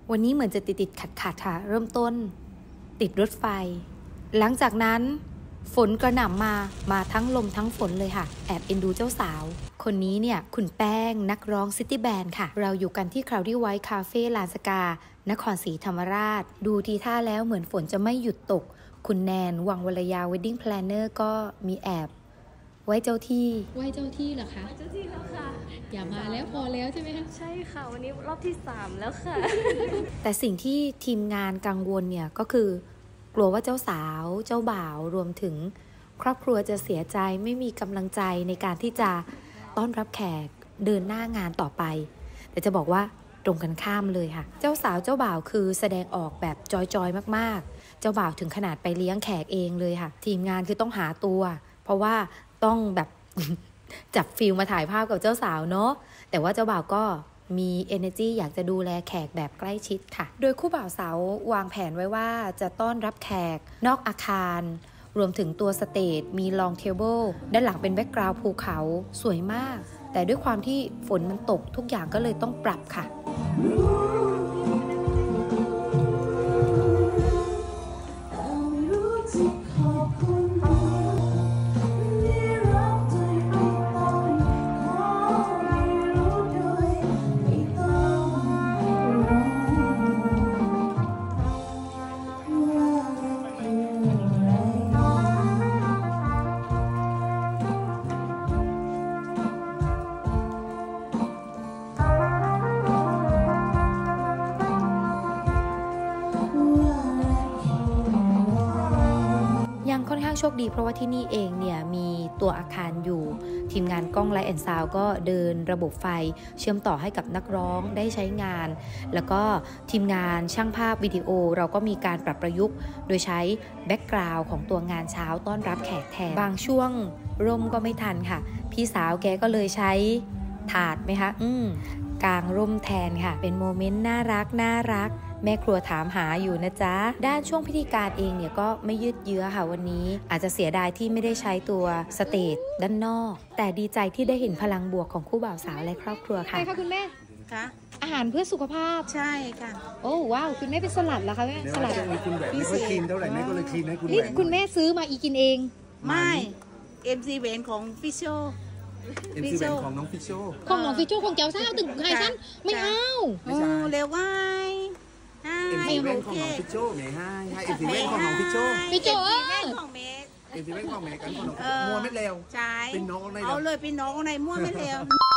วันนี้เหมือนจะติดขัดค่ะเริ่มต้นติดรถไฟหลังจากนั้นฝนกระหน่ำมาทั้งลมทั้งฝนเลยค่ะแอบเอ็นดูเจ้าสาวคนนี้เนี่ยคุณแป้งนักร้องซิตี้แบนด์ค่ะเราอยู่กันที่ Cloudy White Cafe ลานสกานครศรีธรรมราชดูทีท่าแล้วเหมือนฝนจะไม่หยุดตกคุณแนนวังวรยา Wedding Planner ก็มีแอบไหว้เจ้าที่เหรอคะไหว้เจ้าที่แล้วค่ะอย่ามาแล้วพอแล้วใช่ไหมคะใช่ค่ะวันนี้รอบที่3แล้วค่ะแต่สิ่งที่ทีมงานกังวลเนี่ยก็คือกลัวว่าเจ้าสาวเจ้าบ่าวรวมถึงครอบครัวจะเสียใจไม่มีกำลังใจในการที่จะต้อนรับแขกเดินหน้างานต่อไปแต่จะบอกว่าตรงกันข้ามเลยค่ะเจ้าสาวเจ้าบ่าวคือแสดงออกแบบจอยๆมากๆเจ้าบ่าวถึงขนาดไปเลี้ยงแขกเองเลยค่ะทีมงานคือต้องหาตัวเพราะว่าต้องแบบ จับฟิลมาถ่ายภาพกับเจ้าสาวเนาะแต่ว่าเจ้าบ่าวก็มี energy อยากจะดูแลแขกแบบใกล้ชิดค่ะโดยคู่บ่าวสาววางแผนไว้ว่าจะต้อนรับแขกนอกอาคารรวมถึงตัวสเตจมีลองเทเบิลด้านหลังเป็นแบ็กกราวด์ภูเขาสวยมากแต่ด้วยความที่ฝนมันตกทุกอย่างก็เลยต้องปรับค่ะค่อนข้างโชคดีเพราะว่าที่นี่เองเนี่ยมีตัวอาคารอยู่ทีมงานกล้องไลท์แอนด์ซาวด์ก็เดินระบบไฟเชื่อมต่อให้กับนักร้องได้ใช้งานแล้วก็ทีมงานช่างภาพวิดีโอเราก็มีการปรับประยุกต์โดยใช้แบ็กกราวด์ของตัวงานเช้าต้อนรับแขกแทนบางช่วงร่มก็ไม่ทันค่ะพี่สาวแกก็เลยใช้ถาดไหมคะกางร่มแทนค่ะเป็นโมเมนต์น่ารักแม่ครัวถามหาอยู่นะจ๊ะด้านช่วงพิธีการเองเนี่ยก็ไม่ยืดเยื้อค่ะวันนี้อาจจะเสียดายที่ไม่ได้ใช้ตัวสเตจด้านนอกแต่ดีใจที่ได้เห็นพลังบวกของคู่บ่าวสาวและครอบครัวค่ะใช่ค่ะคุณแม่ค่ะอาหารเพื่อสุขภาพใช่ค่ะโอ้ว้าวคุณแม่เป็นสลัดเหรอคะแม่สลัดคุณแบบไม่ค่อยคลีนเท่าไหร่แม่ก็เลยคลีนให้คุณนี่คุณแม่ซื้อมาอีกินเองไม่MC เวนของฟิชโช MC เวนของน้องฟิชโชของน้องฟิชโชของเจ้าสาวตึงไฮซันไม่เอาเร็วไว้ MC เวนของน้องฟิชโชไงให้ MC เวนของน้องฟิชโชฟิชโชของเมส MC เวนของเมสกันของน้องมัวไม่เร็วใช่เป็นน้องในเอาเลยเป็นน้องในมัวไม่เร็ว